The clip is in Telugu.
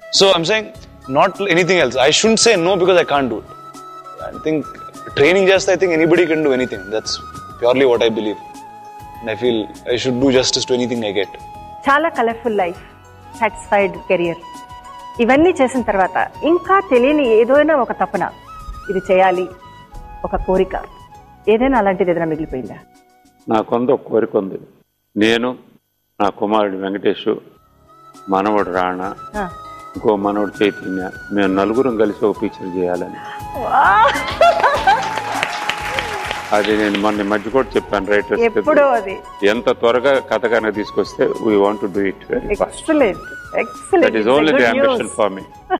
So I'm saying not anything else. I shouldn't say no because I can't do it. I think training just, I think anybody can do anything. That's purely what I believe. And I feel I should do justice to anything I get. Chala colorful life, satisfied career. ఇవన్నీ చేసిన తర్వాత ఇంకా తెలియని ఏదైనా ఒక తపన, ఇది చేయాలి, ఒక కోరిక, ఏదైనా అలాంటిది ఏదైనా మిగిలిపోయిందా? నాకొంద ఒక కోరిక ఉంది. నేను, నా కుమారుడు వెంకటేష్, మనవడు రాణా, ఇంకో మనవడు చైతన్య, మేము నలుగురం కలిసి ఒక పిక్చర్ చేయాలని. అది నేను మొన్న మధ్య కూడా చెప్పాను రైటర్స్. ఎప్పుడో అది ఎంత త్వరగా కథ కనుక తీసుకొస్తే we want to do it very fast. Excellent. That is only the ambition for me.